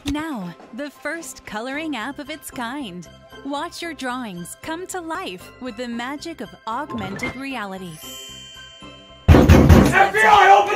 Now, the first coloring app of its kind. Watch your drawings come to life with the magic of augmented reality. FBI, open